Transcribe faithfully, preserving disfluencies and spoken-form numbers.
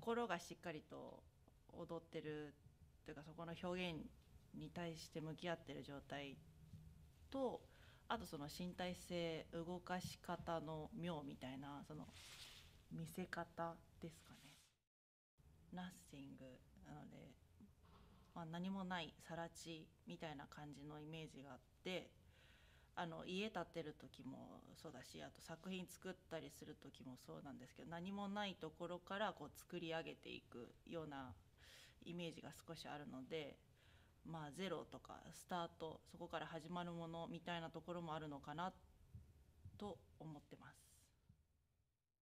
心がしっかりと踊ってるというか、そこの表現に対して向き合ってる状態と、あとその身体性、動かし方の妙みたいな、その見せ方ですかね。ナッシングなので、まあ、何もない更地みたいな感じのイメージがあって、あの家建てる時もそうだし、あと作品作ったりする時もそうなんですけど、何もないところからこう作り上げていくようなイメージが少しあるので、まあゼロとかスタート、そこから始まるものみたいなところもあるのかなと思ってます。